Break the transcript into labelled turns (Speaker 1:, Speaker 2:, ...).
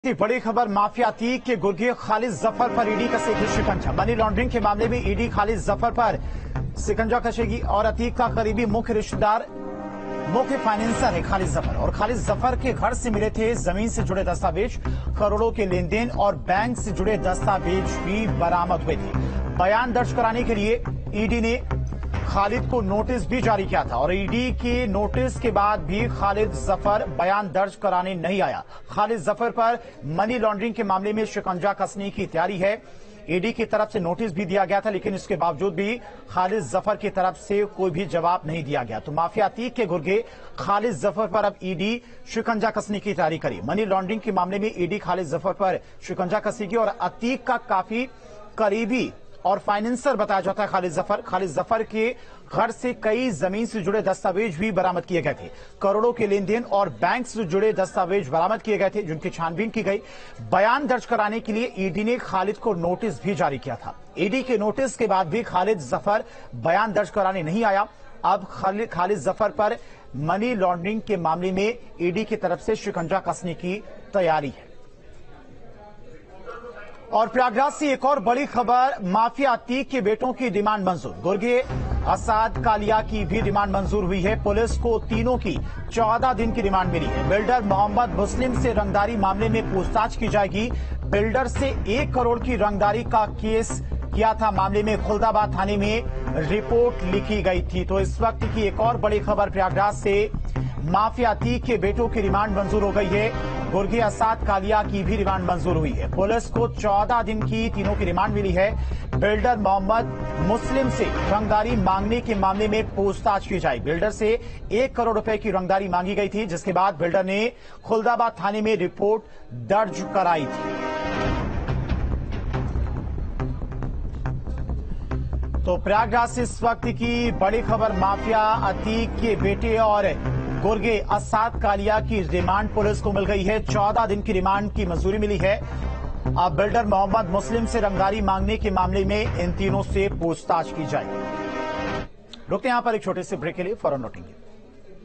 Speaker 1: बड़ी खबर माफिया अतीक के गुर्गे खालिद जफर पर ईडी कसेगी शिकंजा। मनी लॉन्ड्रिंग के मामले में ईडी खालिद जफर पर शिकंजा कसेगी और अतीक का करीबी मुख्य रिश्तेदार मुख्य फाइनेंसर है खालिद जफर और खालिद जफर के घर से मिले थे जमीन से जुड़े दस्तावेज, करोड़ों के लेन देन और बैंक से जुड़े दस्तावेज भी बरामद हुए थे। बयान दर्ज कराने के लिए ईडी ने खालिद को नोटिस भी जारी किया था और ईडी के नोटिस के बाद भी खालिद जफर बयान दर्ज कराने नहीं आया। खालिद जफर पर मनी लॉन्ड्रिंग के मामले में शिकंजा कसने की तैयारी है। ईडी की तरफ से नोटिस भी दिया गया था, लेकिन इसके बावजूद भी खालिद जफर की तरफ से कोई भी जवाब नहीं दिया गया। तो माफिया अतीक के गुर्गे खालिद जफर पर अब ईडी शिकंजा कसने की तैयारी करी। मनी लॉन्ड्रिंग के मामले में ईडी खालिद जफर पर शिकंजा कसेगी और अतीक का काफी करीबी और फाइनेंसर बताया जाता है खालिद जफर। खालिद जफर के घर से कई जमीन से जुड़े दस्तावेज भी बरामद किए गए थे। करोड़ों के लेन देन और बैंक से जुड़े दस्तावेज बरामद किए गए थे, जिनकी छानबीन की गई। बयान दर्ज कराने के लिए ईडी ने खालिद को नोटिस भी जारी किया था। ईडी के नोटिस के बाद भी खालिद जफर बयान दर्ज कराने नहीं आया। अब खालिद जफर पर मनी लॉन्ड्रिंग के मामले में ईडी की तरफ से शिकंजा कसने की तैयारी है। और प्रयागराज से एक और बड़ी खबर, माफिया अतीक के बेटों की डिमांड मंजूर। गुर्गे असाद कालिया की भी डिमांड मंजूर हुई है। पुलिस को तीनों की 14 दिन की रिमांड मिली है। बिल्डर मोहम्मद मुस्लिम से रंगदारी मामले में पूछताछ की जाएगी। बिल्डर से 1 करोड़ की रंगदारी का केस किया था। मामले में खुलदाबाद थाने में रिपोर्ट लिखी गई थी। तो इस वक्त की एक और बड़ी खबर प्रयागराज से, माफिया अतीक के बेटों की रिमांड मंजूर हो गई है। गुर्गे असाद कालिया की भी रिमांड मंजूर हुई है। पुलिस को 14 दिन की तीनों की रिमांड मिली है। बिल्डर मोहम्मद मुस्लिम से रंगदारी मांगने के मामले में पूछताछ की जाए। बिल्डर से 1 करोड़ रुपए की रंगदारी मांगी गई थी, जिसके बाद बिल्डर ने खुलदाबाद थाने में रिपोर्ट दर्ज कराई थी। तो प्रयागराज से इस वक्त की बड़ी खबर, माफिया अतीक के बेटे और गुर्गे असाद कालिया की रिमांड पुलिस को मिल गई है। 14 दिन की रिमांड की मंजूरी मिली है। अब बिल्डर मोहम्मद मुस्लिम से रंगदारी मांगने के मामले में इन तीनों से पूछताछ की जाएगी। रुकते हैं यहां पर एक छोटे से ब्रेक के लिए, फौरन लौटेंगे।